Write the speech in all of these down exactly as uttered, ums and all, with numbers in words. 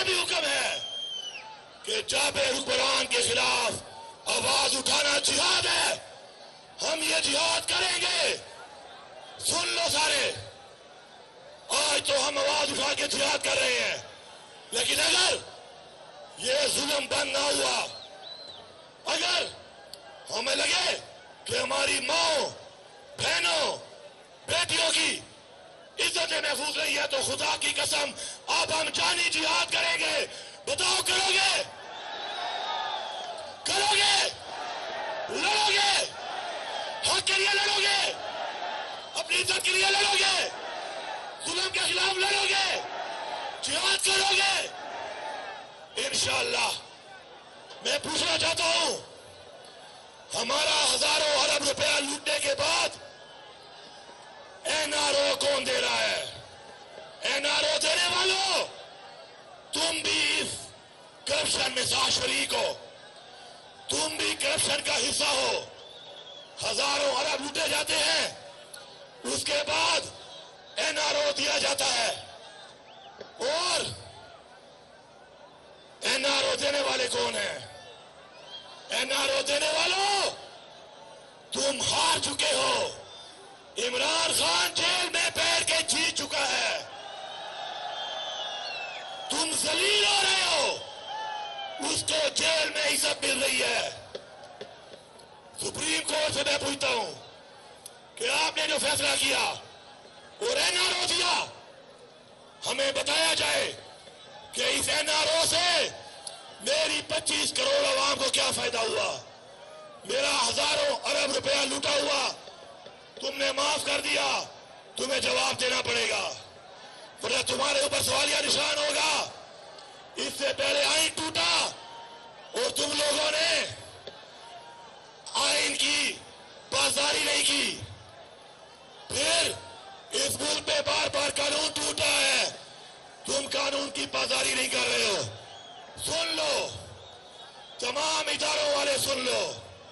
ये भी हुक्म है कि जाबिर हुक्मरान के खिलाफ आवाज उठाना जिहाद है। हम ये जिहाद करेंगे। सुन लो सारे, आज तो हम आवाज उठा के जिहाद कर रहे हैं, लेकिन अगर ये जुल्म बंद ना हुआ, अगर हमें लगे कि हमारी माओ, बहनों, बेटियों की इज्जत महफूज नहीं है, तो खुदा की कसम अब हम जानी जिहाद करेंगे। बताओ, करोगे? करोगे? लड़ोगे? हक के लिए लड़ोगे? अपनी इज्जत के लिए लड़ोगे? जुल्म के खिलाफ लड़ोगे? जिहाद करोगे? इंशाअल्लाह। मैं पूछना चाहता हूं, हमारा हजारों अरब रुपया लूटने के बाद एनआरओ कौन दे रहा है? एनआरओ देने वालों, तुम भी इस करप्शन में साथ शरीक हो, तुम भी करप्शन का हिस्सा हो। हजारों अरब लूटे जाते हैं, उसके बाद एनआरओ दिया जाता है, और एनआरओ देने वाले कौन है? एनआरओ देने वालों, तुम हार चुके हो। इमरान खान जेल में बैठ के जीत चुका है, तुम जलील हो रहे हो, उसको जेल में इज्जत मिल रही है। सुप्रीम कोर्ट से मैं पूछता हूं कि आपने जो फैसला किया और एनआरओ दिया, हमें बताया जाए कि इस एनआरओ से मेरी पच्चीस करोड़ आवाम को क्या फायदा हुआ? मेरा हजारों अरब रुपया लूटा हुआ तुमने माफ कर दिया, तुम्हें जवाब देना पड़ेगा, वरना तुम्हारे ऊपर सवालिया निशान होगा। इससे पहले आईन टूटा और तुम लोगों ने आईन की पासदारी नहीं की, फिर इस मुल्क में बार बार कानून टूटा है, तुम कानून की पासदारी नहीं कर रहे हो। सुन लो, तमाम इदारों वाले सुन लो,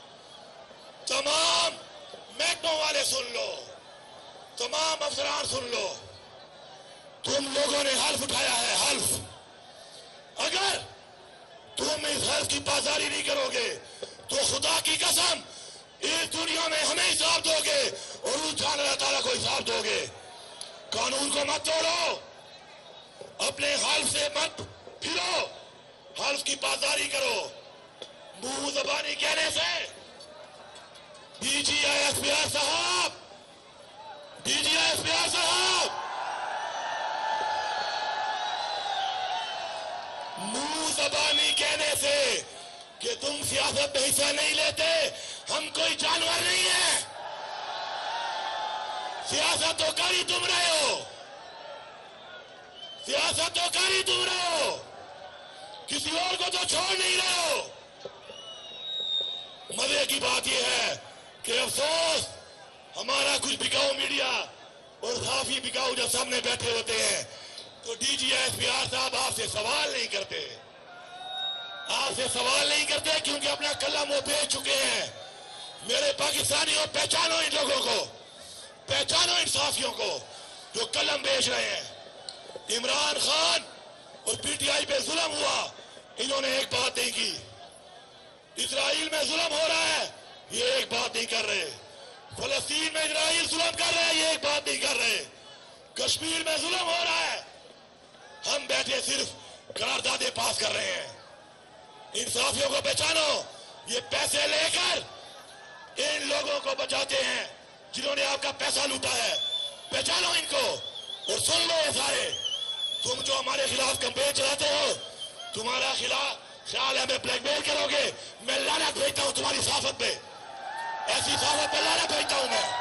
तमाम महकमों वाले सुन लो, तमाम अफसरान सुन लो, तुम लोगों ने हल्फ उठाया है, हल्फ। अगर तुम इस हल्फ की पासदारी नहीं करोगे तो खुदा की कसम इस दुनिया में हमें हिसाब दोगे और उस जान अल्लाह ताला को हिसाब दोगे। कानून को मत तोड़ो, अपने हल्फ से मत फिरो, हल्फ की पासदारी करो। मुंह जबानी कहने से डीजीआई एसपीआर साहब, डीजीआई एसपीआर साहब, मुंह जबानी कहने से कि तुम सियासत में हिस्सा नहीं लेते, हम कोई जानवर नहीं है। सियासत तो कर ही तुम रहे हो, सियासत तो कर ही तुम रहे हो, किसी और को तो छोड़ नहीं रहे हो। मजे की बात यह है कि अफसोस हमारा कुछ बिकाऊ मीडिया और काफी बिकाऊ जब सामने बैठे होते हैं तो डीजीआई एसपीआर साहब आपसे सवाल नहीं करते, आपसे सवाल नहीं करते, क्योंकि अपना कलम वो बेच चुके हैं। मेरे पाकिस्तानियों, पहचानो इन लोगों को, पहचानो इन साथियों को जो कलम बेच रहे हैं। इमरान खान और पीटीआई पे जुल्म हुआ, इन्होंने एक बात नहीं की। इजराइल में जुल्म हो रहा है, ये एक बात नहीं कर रहे। फलस्तीन में इजराइल जुल्म कर रहे हैं, ये एक बात नहीं कर रहे। कश्मीर में जुल्म हो रहा है, हम बैठे सिर्फ करारदादे पास कर रहे हैं। इन साथियों को पहचानो, ये पैसे लेकर इन लोगों को बचाते हैं जिन्होंने आपका पैसा लूटा है। पहचानो इनको और सुन लो ये सारे, तुम जो हमारे खिलाफ कैंपेन चलाते हो, तुम्हारा खिलाफ ख्याल है हमें ब्लैकमेल करोगे, मैं लानत भेजता हूं तुम्हारी साफत पे, ऐसी साफत पे लानत भेजता हूं मैं।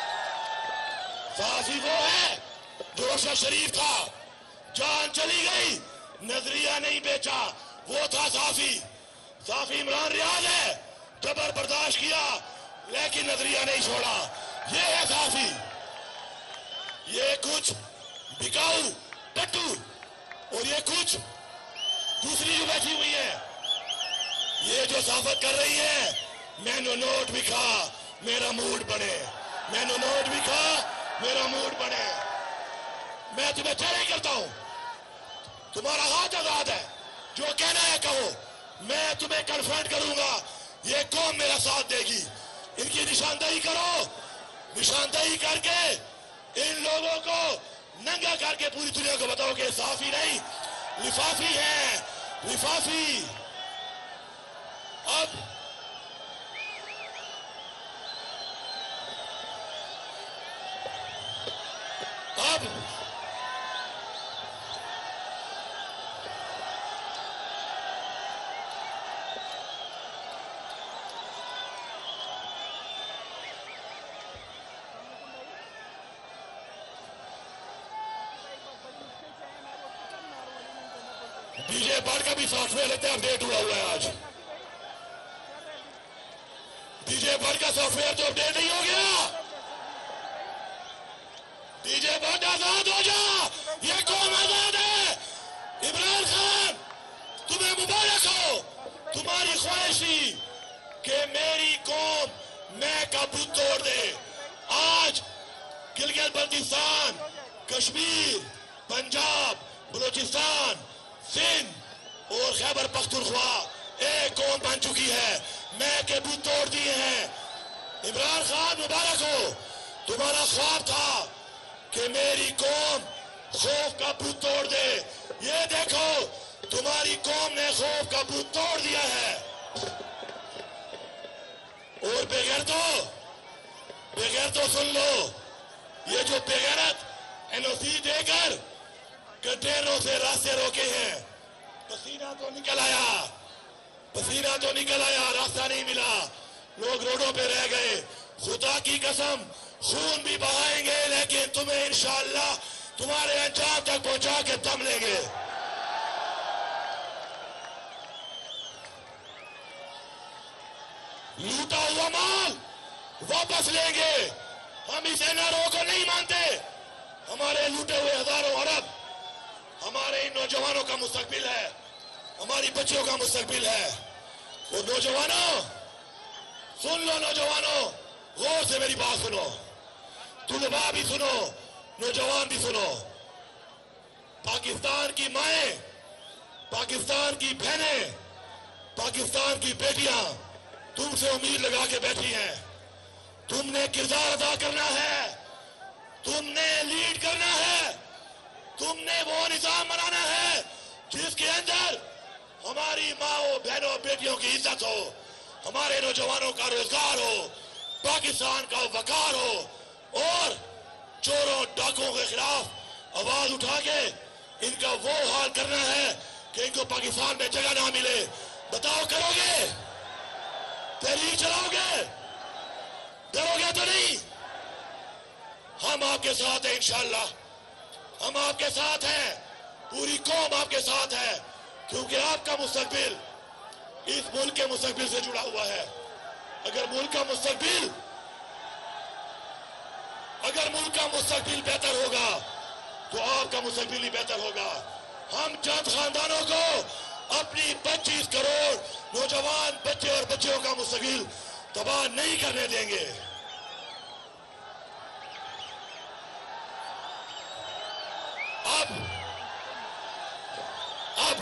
साफी वो है जो रोशन शरीफ था, जान चली गई, नजरिया नहीं बेचा, वो था साफी। साफी इमरान रियाज है, जबर बर्दाश्त किया लेकिन नजरिया नहीं छोड़ा, ये है साफी। ये कुछ बिकाऊ टट्टू और ये कुछ दूसरी जो बैठी हुई है, ये जो साफत कर रही है, मैंने नोट भी खा मेरा मूड बने, मैंने नोट भी खा मेरा मूड बने। मैं तुम्हें चैलेंज करता हूं, तुम्हारा हाथ बहुत आजाद है, जो कहना है कहो, मैं तुम्हें कन्फ्रंट करूंगा, ये कौम मेरा साथ देगी। इनकी निशानदेही करो, निशानदेही करके इन लोगों को नंगा करके पूरी दुनिया को बताओ कि साफी नहीं लिफाफी है, लिफाफी। अब अब डीजे बर्ड का भी सॉफ्टवेयर लेते हैं, अपडेट हुआ हुआ है आज। डीजे बर्ड का सॉफ्टवेयर तो अपडेट नहीं हो गया। डीजे बर्ड आजाद हो जा, ये कौन आजाद है? इमरान खान तुम्हें मुबारक हो, तुम्हारी ख्वाहिश थी कि मेरी कौम मैं का बुत तोड़ दे। आज गिलगित बल्तिस्तान, कश्मीर, पंजाब, बलूचिस्तान, सिंध और खैबर पख्तूनख्वा एक कौम बन चुकी है, मैं के बुत तोड़ दिए हैं। इमरान खान मुबारक हो, तुम्हारा ख्वाब था कि मेरी कौम खौफ का बुत तोड़ दे। ये देखो तुम्हारी कौम ने खौफ का बुत तोड़ दिया है। और बेगैरतो बेगैरतो सुन लो, ये जो बेगैरत एनओसी देकर कंटेनरों से रास्ते रोके हैं, पसीना तो निकल आया, पसीना तो निकल आया, रास्ता नहीं मिला, लोग रोडों पे रह गए। खुदा की कसम खून भी बहाएंगे, लेकिन तुम्हें इंशाअल्लाह तुम्हारे अंजाम तक पहुंचा के दम लेंगे। लूटा हुआ माल वापस लेंगे, हम इस एनआरओ को नहीं मानते। हमारे लूटे हुए हजारों अरब हमारे इन नौजवानों का मुस्तकबिल है, हमारी बच्चियों का मुस्तकबिल है। और नौजवानों सुन लो, नौजवानों गौर से मेरी बात सुनो, तुलबा भी सुनो, नौजवान भी सुनो। पाकिस्तान की माएं, पाकिस्तान की बहनें, पाकिस्तान की बेटियां तुमसे उम्मीद लगा के बैठी हैं। तुमने किरदार अदा करना है, तुमने लीड करना है, तुमने वो निजाम बनाना है जिसके अंदर हमारी माओ बहनों बेटियों की इज्जत हो, हमारे नौजवानों का रोजगार हो, पाकिस्तान का वकार हो। और चोरों डाकुओं के खिलाफ आवाज उठा के इनका वो हाल करना है कि इनको पाकिस्तान में जगह ना मिले। बताओ करोगे? तहरीक चलाओगे? डरोगे तो नहीं? हम आपके साथ हैं इंशाअल्लाह, हम आपके साथ हैं, पूरी कौम आपके साथ है, क्योंकि आपका मुस्तकबिल इस मुल्क के मुस्तकबिल से जुड़ा हुआ है। अगर मुल्क का मुस्तकबिल अगर मुल्क का मुस्तकबिल बेहतर होगा तो आपका मुस्तकबिल ही बेहतर होगा। हम चंद खानदानों को अपनी पच्चीस करोड़ नौजवान बच्चे और बच्चियों का मुस्तकबिल तबाह नहीं करने देंगे। अब अब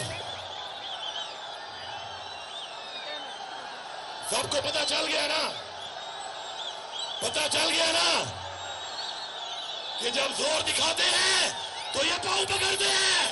सबको पता चल गया ना, पता चल गया ना कि जब जोर दिखाते हैं तो ये पांव पकड़ते हैं।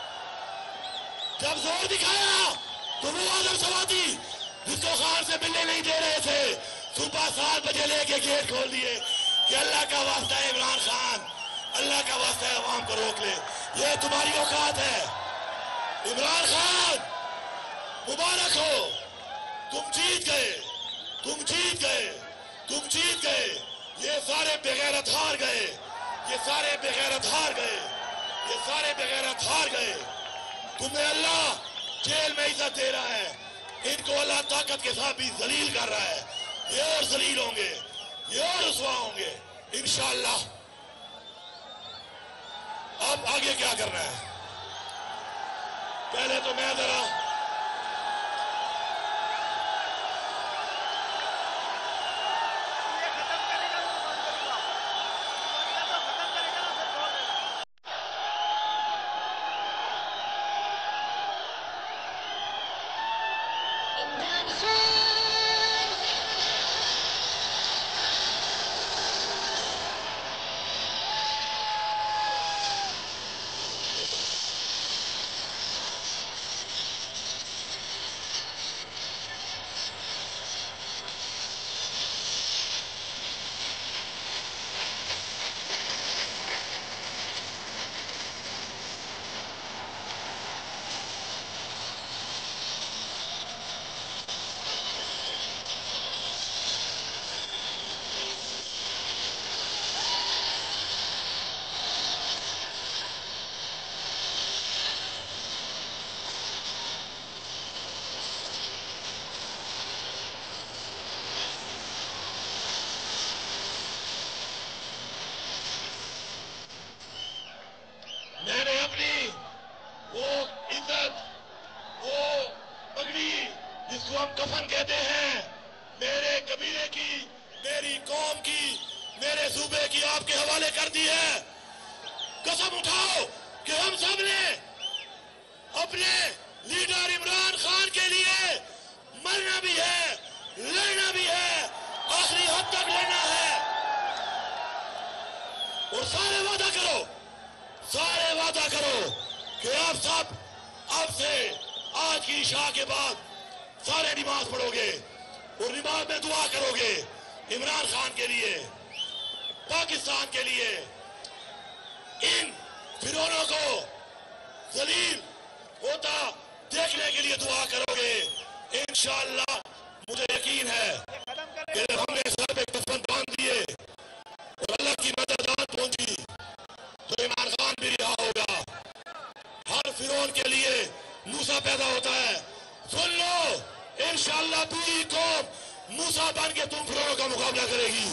जब जोर दिखाया तो वो आदम सवाती जिसको खान से मिलने नहीं दे रहे थे, सुबह सात बजे लेके गेट खोल दिए कि अल्लाह का वास्ता है इमरान खान, अल्लाह का वास्ता है अवाम को रोक ले, ये तुम्हारी औकात है। इमरान खान मुबारक हो, तुम जीत गए, तुम जीत गए, तुम जीत गए। ये सारे बेगैरत हार गए, ये सारे बेगैरत हार गए, ये सारे बेगैरत हार गए। तुम्हें अल्लाह जेल में इज्जत दे रहा है, इनको अल्लाह ताकत के साथ भी जलील कर रहा है। ये और जलील होंगे, ये और रुसवा होंगे इंशाअल्लाह। अब आगे क्या करना है? पहले तो मैं जरा कफन कहते हैं मेरे कबीले की, मेरी कौम की, मेरे सूबे की आपके हवाले कर दी है। कसम उठाओ कि हम सब ने अपने लीडर इमरान खान के लिए मरना भी है, लड़ना भी है, आखिरी हद तक लड़ना है। और सारे वादा करो, सारे वादा करो कि आप सब अब से आज की इशा के बाद सारे नमाज पढ़ोगे और नमाज में दुआ करोगे इमरान खान के लिए, पाकिस्तान के लिए। इन फिरौनों को जलील होता देखने के लिए दुआ करोगे। इंशाअल्लाह मुझे यकीन है कि हमने सर पे कफन बांध दिए और अल्लाह की मदद आज पहुंची तो इमरान खान भी रिहा होगा। हर फिरौन के लिए मूसा पैदा होता है। सुन लो, इंशाअल्लाह पूरी कौम मूसा बन के तुम फिरौनों का मुकाबला करेगी।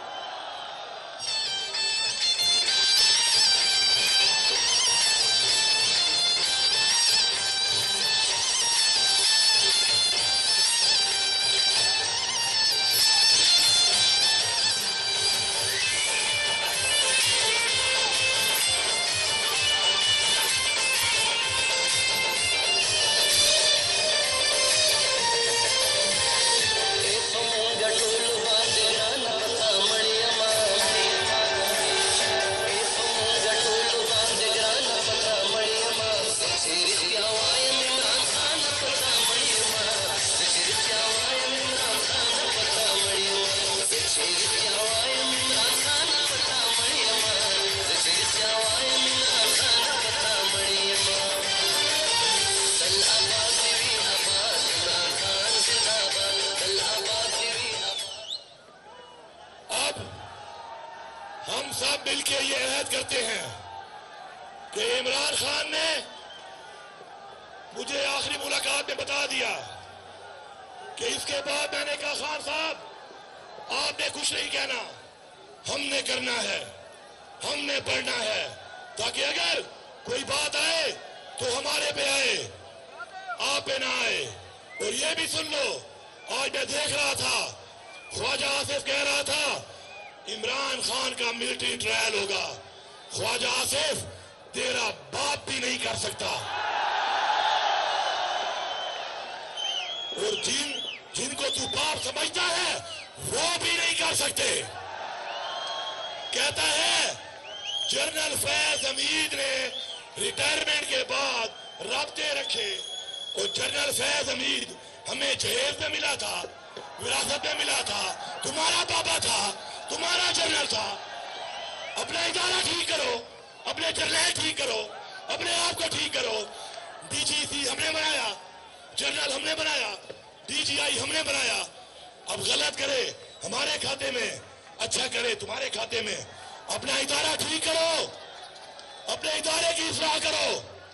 हम सब मिलकर ये अहद करते हैं कि इमरान खान ने मुझे आखिरी मुलाकात में बता दिया कि इसके बाद मैंने कहा खान साहब आपने कुछ नहीं कहना, हमने करना है, हमने पढ़ना है, ताकि अगर कोई बात आए तो हमारे पे आए, आप पे ना आए। और ये भी सुन लो, आज मैं देख रहा था ख्वाजा आसिफ कह रहा था इमरान खान का मिलिट्री ट्रायल होगा। ख्वाजा आसिफ तेरा बाप भी नहीं कर सकता। और जिन जिनको तू बाप समझता है वो भी नहीं कर सकते। कहता है जनरल फैज हमीद ने रिटायरमेंट के बाद राब्ते रखे और जनरल फैज हमीद हमें जहेज में मिला था, विरासत में मिला था, तुम्हारा बाबा था, तुम्हारा जनरल था। अपना इदारा ठीक करो, अपने जर्नल ठीक करो, अपने आप को ठीक करो। डीजीसी हमने बनाया, जनरल हमने बनाया, डीजीआई हमने बनाया। अब गलत करे हमारे खाते में, अच्छा करे तुम्हारे खाते में। अपना इदारा ठीक करो, अपने इदारे की इस्लाह करो,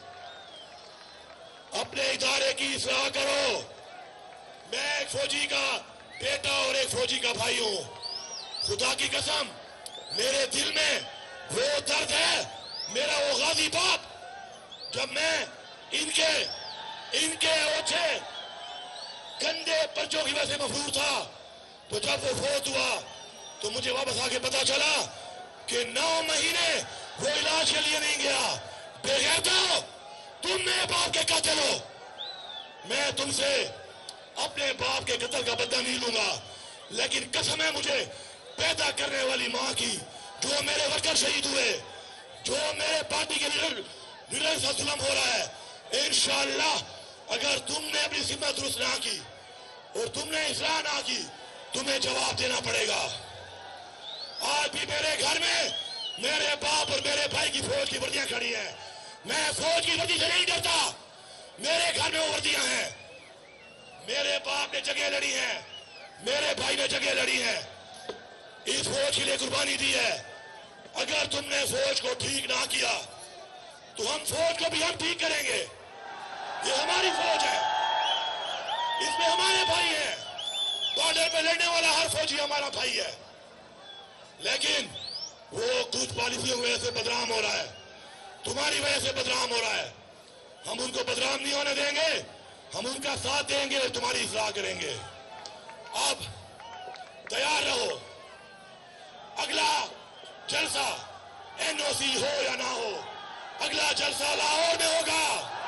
अपने इदारे की इस्लाह करो। मैं एक फौजी का बेटा और एक फौजी का भाई हूं। खुदा की कसम मेरे दिल में वो दर्द है, मेरा वो गाजी बाप जब मैं इनके इनके ओछे गंदे पर्चों की वजह से मफरूर था, तो जब वो फौत हुआ तो मुझे वापस आके पता चला कि नौ महीने वो इलाज के लिए नहीं गया। बेगैरतो, तुम मेरे बाप के कातिल हो। मैं तुमसे अपने बाप के कत्ल का बदला नहीं लूंगा, लेकिन कसम है मुझे पैदा करने वाली मां की, जो मेरे वर्कर शहीद हुए, जो मेरे पार्टी के लीडर लीडर से जुल्म हो रहा है। इंशाअल्लाह अगर तुमने अपनी जिम्मा दुरुस्त ना की और तुमने इस्लाह ना की, तुम्हें जवाब देना पड़ेगा। आज भी मेरे घर में मेरे बाप और मेरे भाई की फौज की वर्दियां खड़ी हैं। मैं फौज की वर्दी से नहीं डरता, मेरे घर में वो वर्दियां हैं। मेरे बाप ने जगह लड़ी है, मेरे भाई ने जगह लड़ी है, इस फौज के लिए कुर्बानी दी है। अगर तुमने फौज को ठीक ना किया तो हम फौज को भी हम ठीक करेंगे। ये हमारी फौज है, इसमें हमारे भाई हैं। बॉर्डर पे लड़ने वाला हर फौजी हमारा भाई है, लेकिन वो कुछ पॉलिसियों की वजह से बदनाम हो रहा है, तुम्हारी वजह से बदनाम हो रहा है। हम उनको बदनाम नहीं होने देंगे। हम उनका साथ देंगे और तुम्हारी इस्लाह करेंगे। अब तैयार रहो, अगला जलसा एनओसी हो या ना हो, अगला जलसा लाहौर में होगा।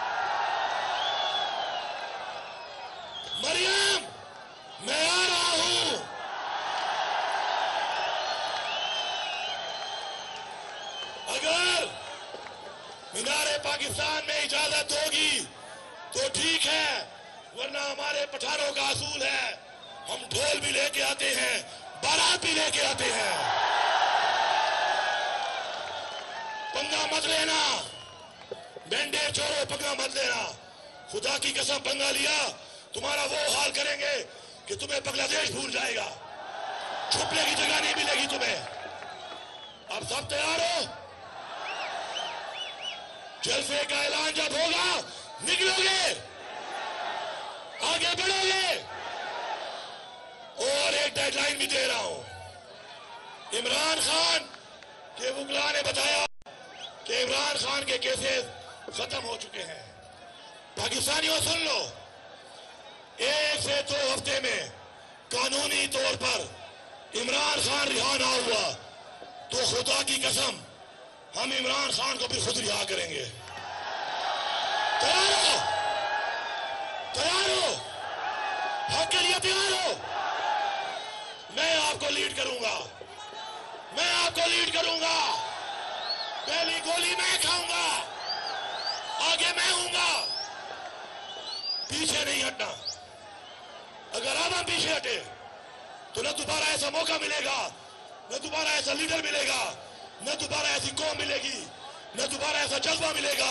मरियम, मैं आ रहा हूं। अगर मीनारे पाकिस्तान में इजाजत होगी तो ठीक है, वरना हमारे पठानों का असूल है, हम ढोल भी लेके आते हैं, बारात भी लेके आते हैं। पंगा मत लेना, बैंडे चोरो, पंगा मत लेना। खुदा की कसम, पंगा लिया तुम्हारा वो हाल करेंगे कि तुम्हें बांग्लादेश भूल जाएगा, छुपने की जगह नहीं मिलेगी तुम्हें। अब सब तैयार हो? जलसे का ऐलान जब होगा निकलोगे, आगे बढ़ोगे। और एक डेडलाइन भी दे रहा हूं। इमरान खान के वकील ने बताया कि इमरान खान के केसेस खत्म हो चुके हैं। पाकिस्तानियों सुन लो, एक से दो हफ्ते में कानूनी तौर पर इमरान खान रिहा ना हुआ तो खुदा की कसम हम इमरान खान को भी खुद रिहा करेंगे। तैयार हो? तैयार हो? हक के लिए तैयार हो? मैं आपको लीड करूंगा, मैं आपको लीड करूंगा। पहली गोली मैं खाऊंगा, आगे मैं हूंगा, पीछे नहीं हटना। अगर अब हम पीछे हटे तो न दोबारा ऐसा मौका मिलेगा, न दोबारा ऐसा लीडर मिलेगा, न दोबारा ऐसी कौम मिलेगी, न दोबारा ऐसा जज्बा मिलेगा।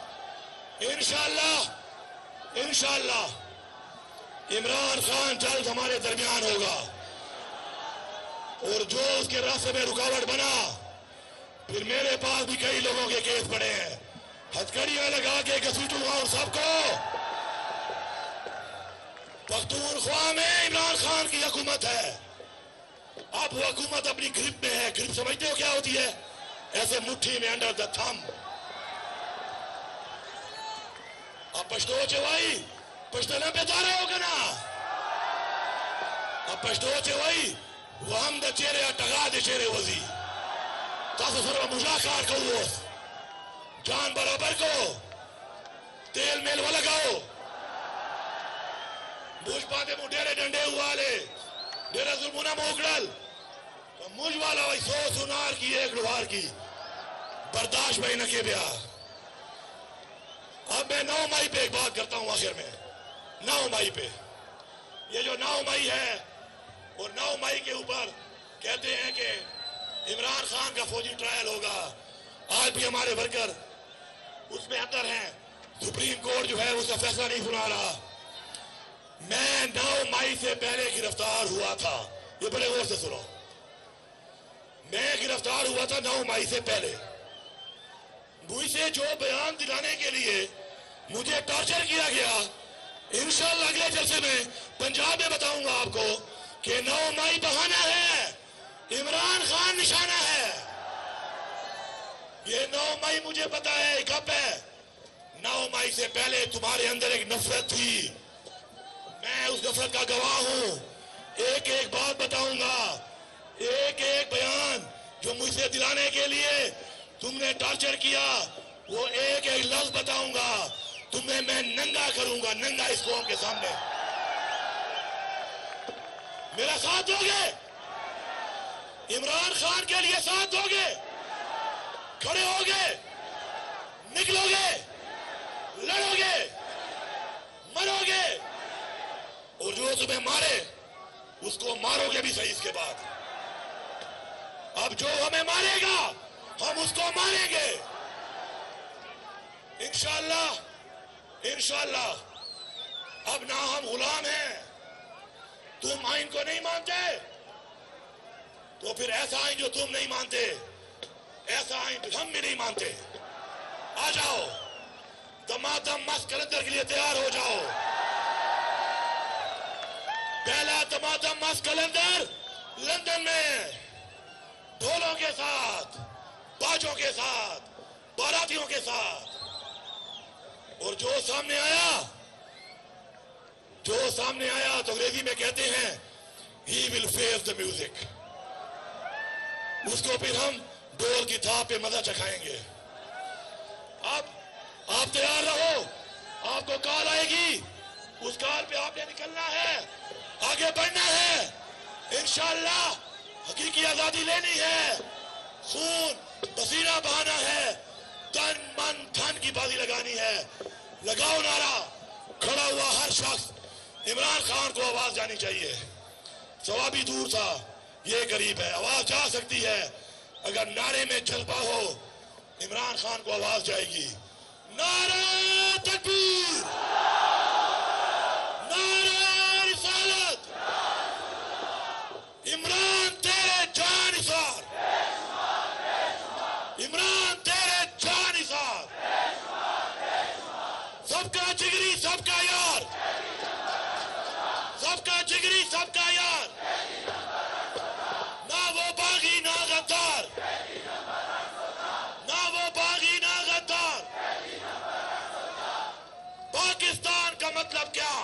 इंशाअल्लाह इंशाअल्लाह इमरान खान जल्द हमारे दरमियान होगा। और जो उसके रास्ते में रुकावट बना, फिर मेरे पास भी कई लोगों के केस पड़े हैं, हथकड़ियां लगा के घसीटूंगा उन सबको। पख्तूनख्वा में इमरान खान की हुकूमत है, अब वो हुकूमत अपनी ग्रिप में है। ग्रिप समझते हो क्या होती है? ऐसे मुट्ठी में, अंडर द थंब। अब पश्तो चेवाई पश्तना पे तारा होगा ना, अब पश्तो चेवाई वो हम द चेहरे टगा दे चेहरे वजी तासे सर्व मुजाकार करो, जान बराबर को तेल मेल वाला लगाओ। मुझ पाते मुठेरे डंडे हुआले डेरा जुल्मुना मोकड़ल तो मुझ वाला वही सौ सुनार की एक लुहार की बर्दाश्त भाई न के ब्याह। अब मैं नौ मई पे एक बात करता हूं आखिर में। नौ मई पे, ये जो नौ मई है और नौ मई के ऊपर कहते हैं कि इमरान खान का फौजी ट्रायल होगा। आज भी हमारे वर्कर उसमें अंदर हैं, सुप्रीम कोर्ट जो है उसका फैसला नहीं सुना रहा। मैं नौ मई से पहले गिरफ्तार हुआ था, ये बड़े गौर से सुनो। मैं गिरफ्तार हुआ था नौ मई से पहले। मुझसे जो बयान दिलाने के लिए मुझे टॉर्चर किया गया, इंशाअल्लाह अगले जलसे में पंजाब में बताऊंगा आपको कि नौ मई बहाना है, इमरान खान निशाना है। ये नौ मई मुझे पता है कब है। नौ मई से पहले तुम्हारे अंदर एक नफरत थी, मैं उस नफरत का गवाह हूं। एक एक बात बताऊंगा, एक एक बयान जो मुझसे दिलाने के लिए तुमने टॉर्चर किया, वो एक एक लफ्ज बताऊंगा। तुम्हें मैं नंगा करूंगा, नंगा इस कौम के सामने। मेरा साथ दोगे? इमरान खान के लिए साथ दोगे? खड़े होगे, निकलोगे, लड़ोगे, मरोगे, और जो तुम्हें मारे उसको मारोगे भी सही। इसके बाद अब जो हमें मारेगा हम उसको मारेंगे इंशाअल्लाह इंशाअल्लाह। अब ना हम गुलाम हैं। तुम आइन को नहीं मानते तो फिर ऐसा आइन जो तुम नहीं मानते, ऐसा आइन हम भी नहीं मानते। आ जाओ, दमादम मस्त कलंदर के लिए तैयार हो जाओ। पहला दमादम मस्त कलंदर लंदन में ढोलों के साथ, बाजों के साथ, बारातियों के साथ। और जो सामने आया जो सामने आया तो अंग्रेजी में कहते हैं he will face the music, उसको फिर हम ढोल की थाप पे मजा चखाएंगे। अब आप तैयार रहो, आपको कॉल आएगी, उस कॉल पे आपने निकलना है, आगे बढ़ना है। इंशाअल्लाह हकीकी आजादी लेनी है, खून पसीना बहाना है, तन मन धन की बाजी लगानी है। लगाओ नारा, खड़ा हुआ हर शख्स इमरान खान को आवाज जानी चाहिए। सवाबी दूर था, ये करीब है, आवाज जा सकती है। अगर नारे में जज्बा हो, इमरान खान को आवाज जाएगी। नारे तकबीर, नारे रिसालत, इमरान तेरे जानिसार, इमरान तेरे जानिसार, सबका जिगरी सबका यार, सबका जिगरी सबका यार, ना वो बागी ना गद्दार, ना वो बागी ना गद्दार। पाकिस्तान का मतलब क्या?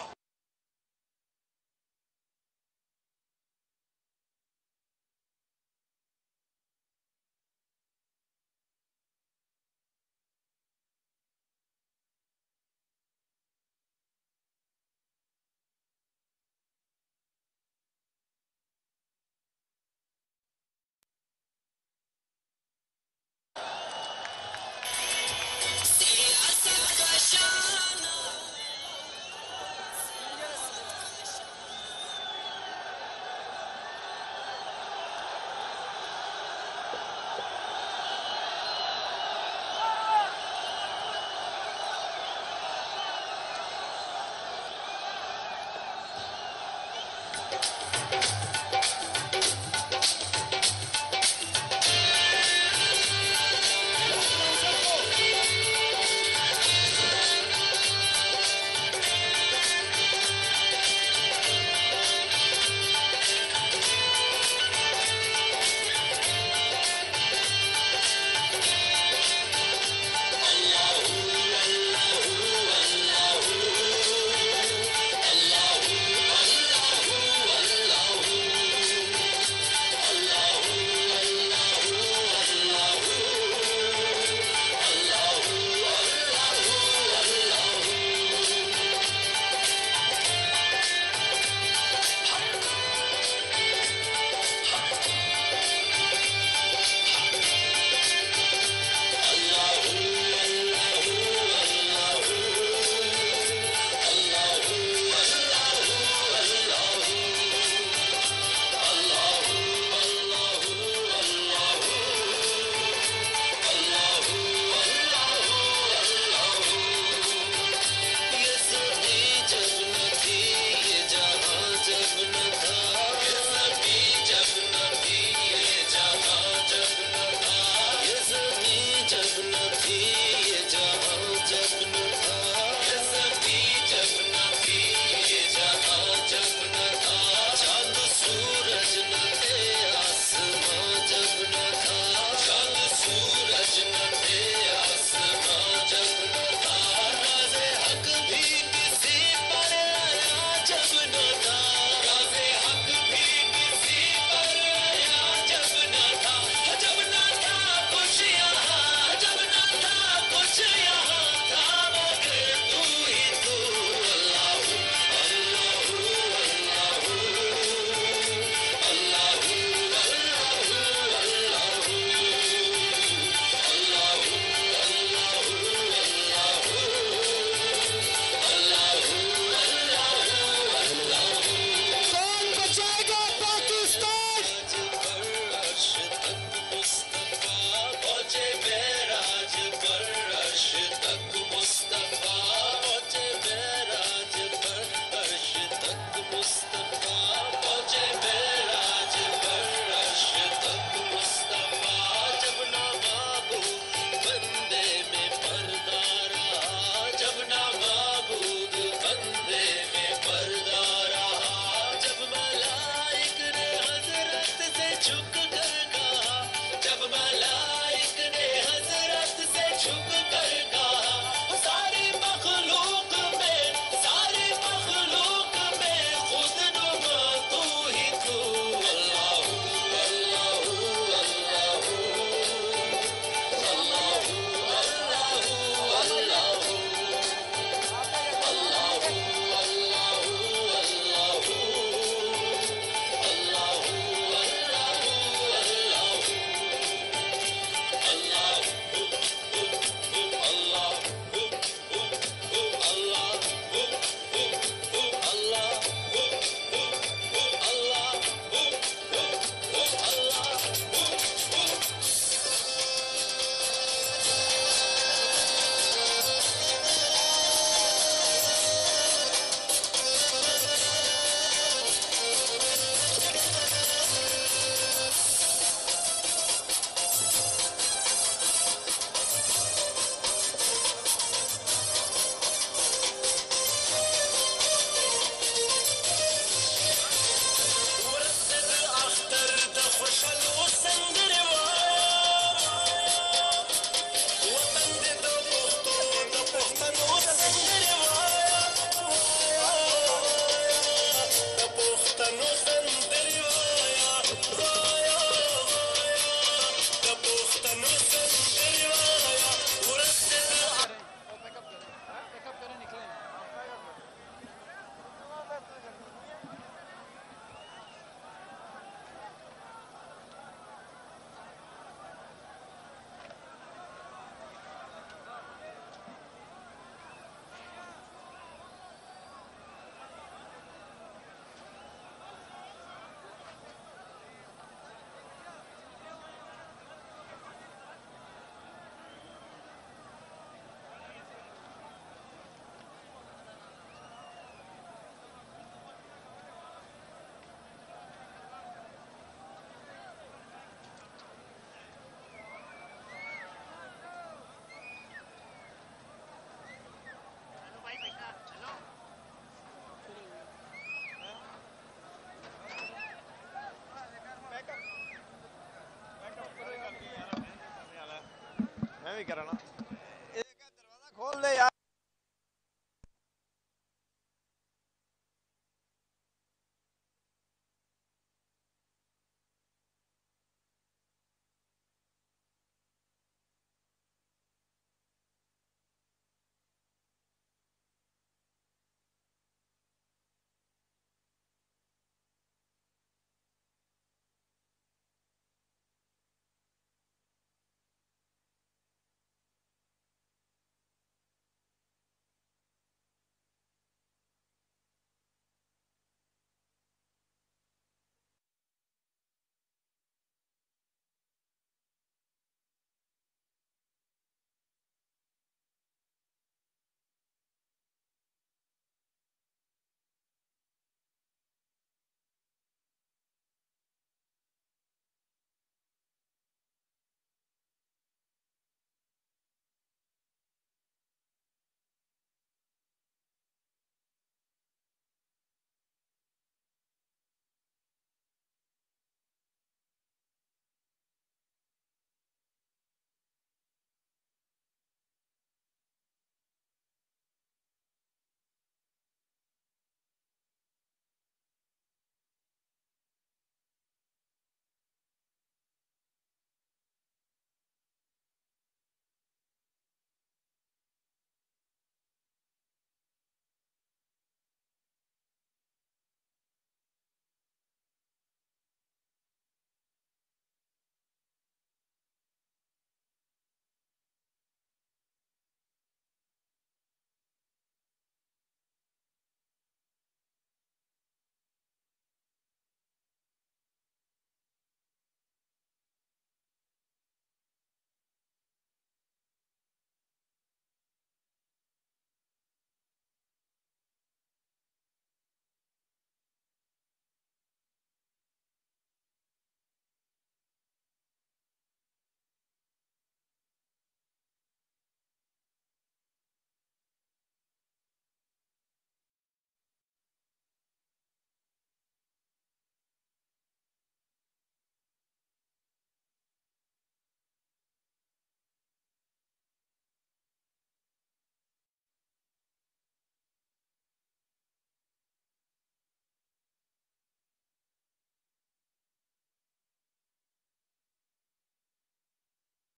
भी कराना